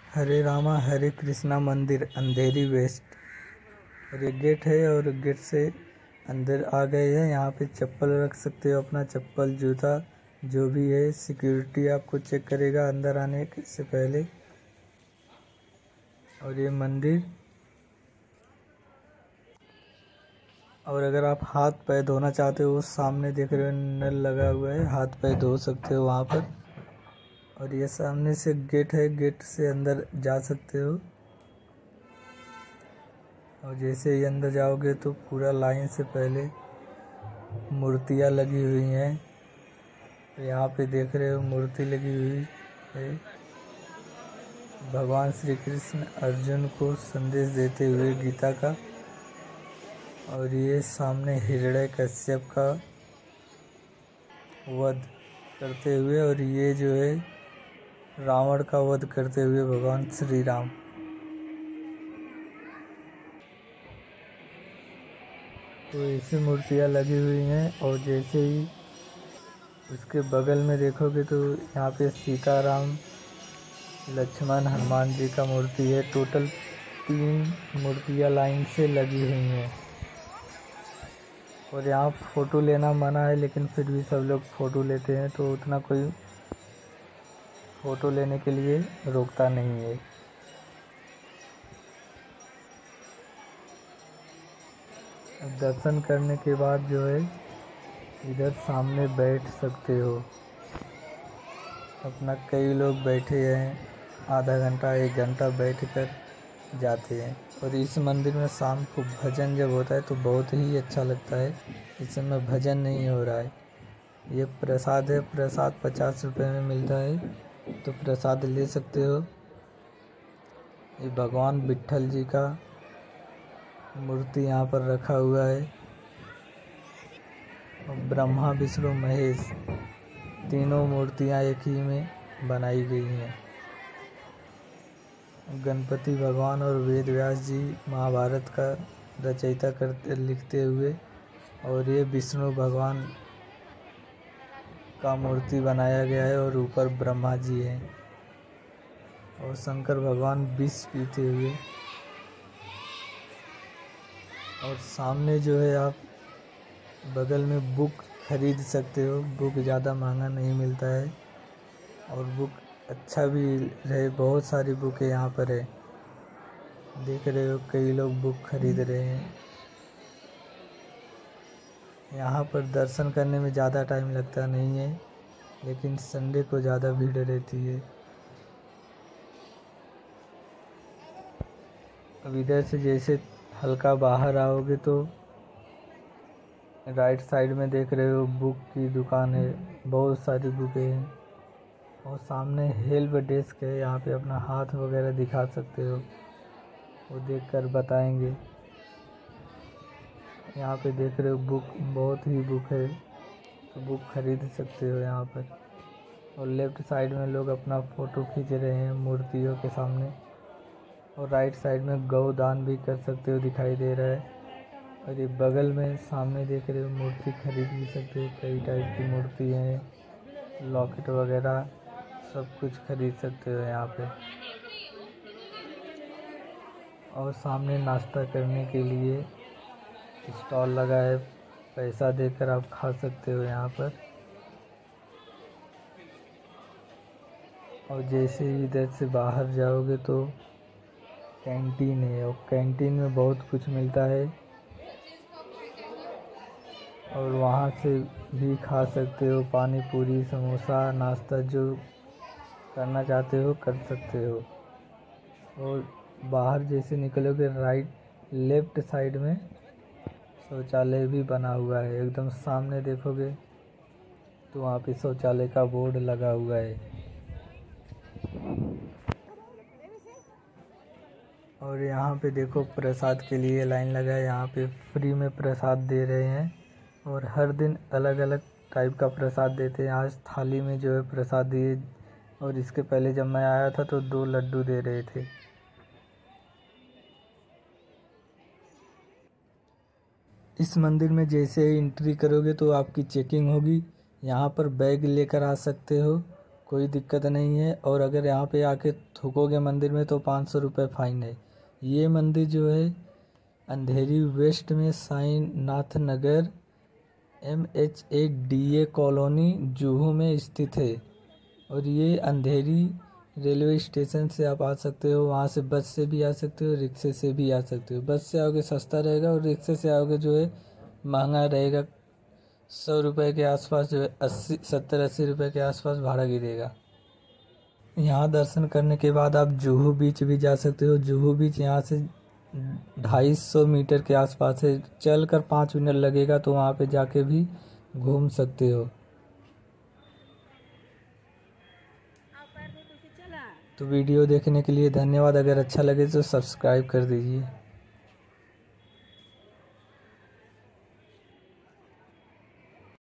हरे रामा हरे कृष्णा मंदिर अंधेरी वेस्ट। और ये गेट है और गेट से अंदर आ गए हैं। यहाँ पे चप्पल रख सकते हो, अपना चप्पल जूता जो भी है। सिक्योरिटी आपको चेक करेगा अंदर आने से पहले। और ये मंदिर, और अगर आप हाथ पैर धोना चाहते हो, सामने देख रहे हो नल लगा हुआ है, हाथ पैर धो सकते हो वहाँ पर। और ये सामने से गेट है, गेट से अंदर जा सकते हो। और जैसे ही अंदर जाओगे तो पूरा लाइन से पहले मूर्तियाँ लगी हुई हैं। यहाँ पे देख रहे हो मूर्ति लगी हुई है। भगवान श्री कृष्ण अर्जुन को संदेश देते हुए गीता का। और ये सामने हिरण्यकश्यप का वध करते हुए, और ये जो है रावण का वध करते हुए भगवान श्री राम। तो ऐसी मूर्तियाँ लगी हुई हैं। और जैसे ही उसके बगल में देखोगे तो यहाँ पे सीताराम, लक्ष्मण, हनुमान जी का मूर्ति है। टोटल 3 मूर्तियाँ लाइन से लगी हुई हैं। और यहाँ फ़ोटो लेना मना है, लेकिन फिर भी सब लोग फ़ोटो लेते हैं, तो उतना कोई फ़ोटो लेने के लिए रोकता नहीं है। दर्शन करने के बाद जो है इधर सामने बैठ सकते हो अपना। कई लोग बैठे हैं, आधा घंटा 1 घंटा बैठ कर जाते हैं। और इस मंदिर में शाम को भजन जब होता है तो बहुत ही अच्छा लगता है। इस समय भजन नहीं हो रहा है। ये प्रसाद है, प्रसाद 50 रुपये में मिलता है, तो प्रसाद ले सकते हो। ये भगवान विट्ठल जी का मूर्ति यहाँ पर रखा हुआ है। और ब्रह्मा विष्णु महेश तीनों मूर्तियाँ एक ही में बनाई गई हैं। गणपति भगवान और वेद व्यास जी महाभारत का रचयिता करते लिखते हुए। और ये विष्णु भगवान का मूर्ति बनाया गया है, और ऊपर ब्रह्मा जी हैं। और शंकर भगवान विष पीते हुए। और सामने जो है आप बगल में बुक खरीद सकते हो। बुक ज़्यादा महंगा नहीं मिलता है, और बुक अच्छा भी रहे। बहुत सारी बुकें यहाँ पर है, देख रहे हो कई लोग बुक खरीद रहे हैं। यहाँ पर दर्शन करने में ज़्यादा टाइम लगता नहीं है, लेकिन संडे को ज़्यादा भीड़ रहती है। अब इधर से जैसे हल्का बाहर आओगे तो राइट साइड में देख रहे हो बुक की दुकान है, बहुत सारी बुकें हैं। और सामने हेल्प डेस्क है, यहाँ पे अपना हाथ वगैरह दिखा सकते हो, वो देखकर बताएंगे। यहाँ पे देख रहे हो बुक, बहुत ही बुक है, तो बुक खरीद सकते हो यहाँ पर। और लेफ्ट साइड में लोग अपना फ़ोटो खींच रहे हैं मूर्तियों के सामने। और राइट साइड में गौदान भी कर सकते हो, दिखाई दे रहा है। और ये बगल में सामने देख रहे हो मूर्ति खरीद भी सकते हो। कई टाइप की मूर्ति हैं, लॉकेट वगैरह सब कुछ खरीद सकते हो यहाँ पे। और सामने नाश्ता करने के लिए स्टॉल लगा है, पैसा देकर आप खा सकते हो यहाँ पर। और जैसे ही इधर से बाहर जाओगे तो कैंटीन है, और कैंटीन में बहुत कुछ मिलता है। और वहाँ से भी खा सकते हो, पानी पूरी, समोसा, नाश्ता जो करना चाहते हो कर सकते हो। और बाहर जैसे निकलोगे लेफ्ट साइड में शौचालय भी बना हुआ है। एकदम सामने देखोगे तो वहाँ पे शौचालय का बोर्ड लगा हुआ है। और यहाँ पे देखो प्रसाद के लिए लाइन लगा है। यहाँ पे फ्री में प्रसाद दे रहे हैं, और हर दिन अलग अलग टाइप का प्रसाद देते हैं। आज थाली में जो है प्रसाद दिए, और इसके पहले जब मैं आया था तो 2 लड्डू दे रहे थे। इस मंदिर में जैसे ही एंट्री करोगे तो आपकी चेकिंग होगी। यहाँ पर बैग लेकर आ सकते हो, कोई दिक्कत नहीं है। और अगर यहाँ पे आके थूकोगे मंदिर में तो 500 रुपये फ़ाइन है। ये मंदिर जो है अंधेरी वेस्ट में साईं नाथ नगर MHADA कॉलोनी जुहू में स्थित है। और ये अंधेरी रेलवे स्टेशन से आप आ सकते हो, वहाँ से बस से भी आ सकते हो, रिक्शे से भी आ सकते हो। बस से आओगे सस्ता रहेगा और रिक्शे से आओगे जो है महंगा रहेगा। 100 रुपये के आसपास जो है 70-80 रुपये के आसपास भाड़ा गिरेगा। यहाँ दर्शन करने के बाद आप जुहू बीच भी जा सकते हो। जुहू बीच यहाँ से 250 मीटर के आसपास है। चल कर 5 मिनट लगेगा तो वहाँ पे जाके भी घूम सकते हो। तो वीडियो देखने के लिए धन्यवाद। अगर अच्छा लगे तो सब्सक्राइब कर दीजिए।